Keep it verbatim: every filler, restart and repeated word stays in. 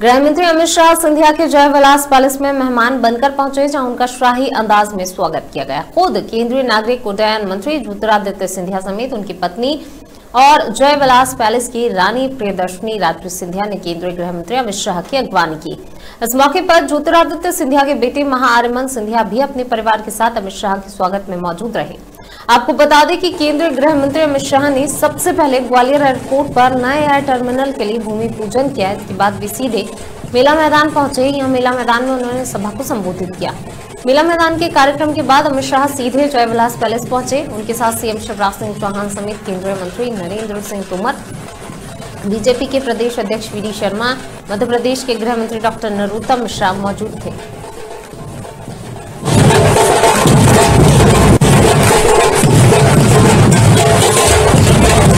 गृह मंत्री अमित शाह सिंधिया के जय विलास पैलेस में मेहमान बनकर पहुंचे, जहां उनका शाही अंदाज में स्वागत किया गया। खुद केंद्रीय नागरिक उड्डयन मंत्री ज्योतिरादित्य सिंधिया समेत उनकी पत्नी और जय विलास पैलेस की रानी प्रियदर्शनी राजपूत सिंधिया ने केंद्रीय गृह मंत्री अमित शाह की अगवानी की। इस मौके पर ज्योतिरादित्य सिंधिया के बेटे महाआर्यमन सिंधिया भी अपने परिवार के साथ अमित शाह के स्वागत में मौजूद रहे। आपको बता दें कि केंद्रीय गृह मंत्री अमित शाह ने सबसे पहले ग्वालियर एयरपोर्ट पर नए एयर टर्मिनल के लिए भूमि पूजन किया। इसके बाद वे सीधे मेला मैदान पहुंचे। यहां मेला मैदान में उन्होंने सभा को संबोधित किया। मेला मैदान के कार्यक्रम के बाद अमित शाह सीधे जय विलास पैलेस पहुंचे। उनके साथ सीएम शिवराज सिंह चौहान समेत केंद्रीय मंत्री नरेंद्र सिंह तोमर, बीजेपी के प्रदेश अध्यक्ष वी डी शर्मा, मध्य प्रदेश के गृह मंत्री डॉक्टर नरोत्तम मिश्रा मौजूद थे।